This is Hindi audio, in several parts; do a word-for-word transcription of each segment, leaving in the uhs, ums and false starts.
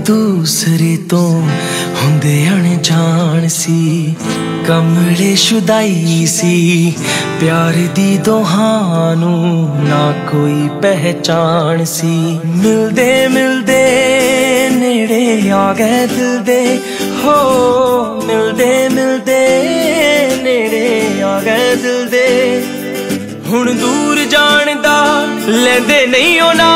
दूसरे तो हुंदे अनजान सी, कमले शुदाई सी, प्यार दी दोहानू ना कोई पहचान सी। मिलदे मिलदे नेड़े आ गए दिल दे, हो मिलदे मिलदे नेड़े आ गए दिल दे। हुण दूर जान दा लेंदे नहीं होना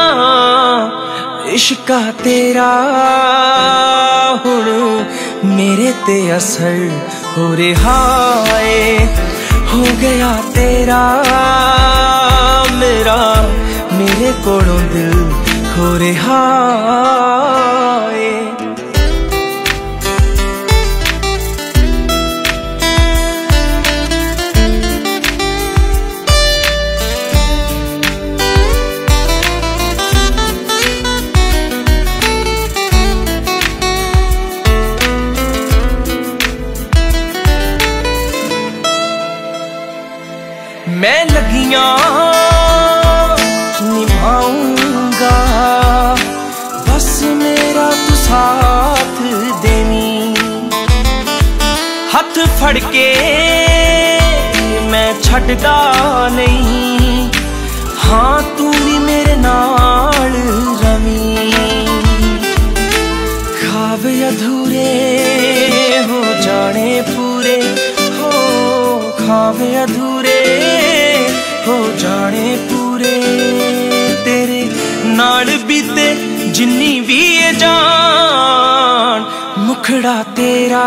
इश्का तेरा, हुण मेरे ते असर हो रहा है, हो गया तेरा मेरा, मेरे कोलों दिल खो रहा है। मैं लगियां निभाऊंगा, बस मेरा तू साथ देनी। हथ फड़ के मैं छड्डदा नहीं, हाँ तू भी मेरे नाल रवी। ख्वाब अधूरे हो जाने पूरे, हो ख्वाब अधूरे हो जाने पूरे, तेरे नाल बीते जिन्नी भी ये जान। मुखड़ा तेरा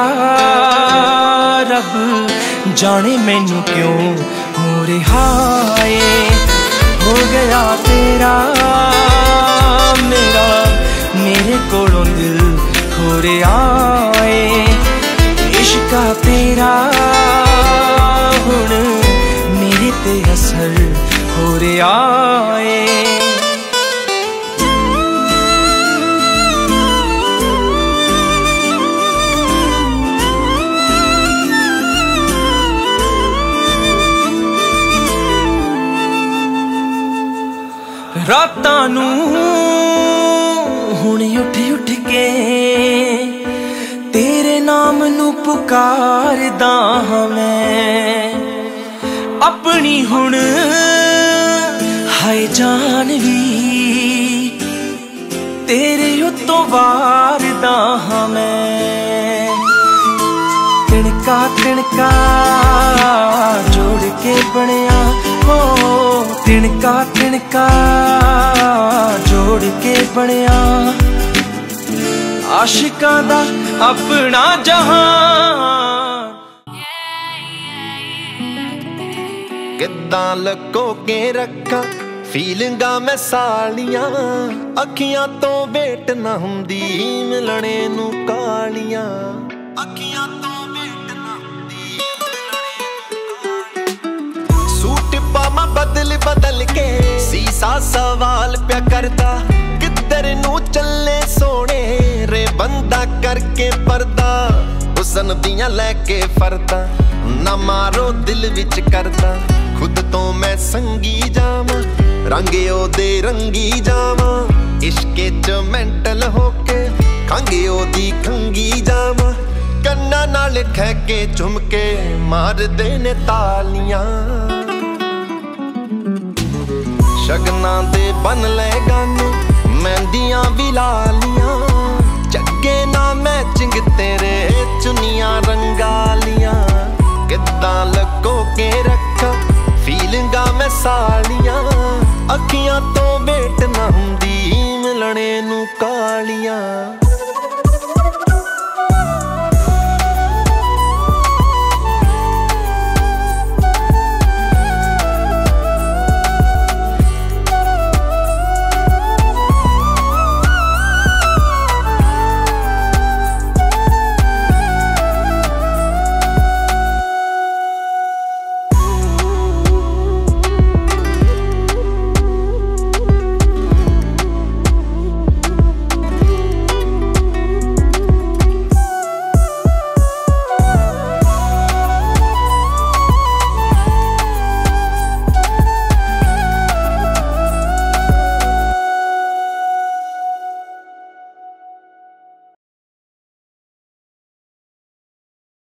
रब जाने मैनू क्यों हो रहा है, हो गया तेरा मेरा, मेरे कोलों दिल खो रहा है। इश्का तेरा हुण मेरे ते असर हो रहा है। रातां नू हुण उठ उठ के तेरे नाम नू पुकारदा हां मैं, अपनी हुण हाय जान भी तेरे उत्तों वारदा हां मैं। तिणका तिणका जोड़ के बनिया, हो तिणका तिणका जोड़ के बनिया, आशिकां दा अपना जहान। किद्दां लको के रखा फीलिंगा मैं सालियां, अखियां तो वेट ना हुंदी मिलने नू कालियां। अखियां तो वेट ना हुंदी सूट पामा बदल बदल के, सीसा सवाल प्या करदा, किधर नू चले सोने रे बंदा करके पर्दा। हुसन दियां लैके फरदा ना मारो दिल विच करदा, खुद तो मैं संगी जावां रंगे ओदे रंगी जावां। इश्के च मेंटल होके खंगे ओदी खंगी जावां, कन्ना नाल ठहके झुमके मार दे ने तालियां। शगना दे बन ले गाने मेहंदियां भी लालियां, जगे ना मैचिंग तेरे चुनियां रंगालियां। किद्दां लगो के रखा फीलिंगा मैं सालियां, अखियां तो वेट ना हुंदी मिलने नू कालियां।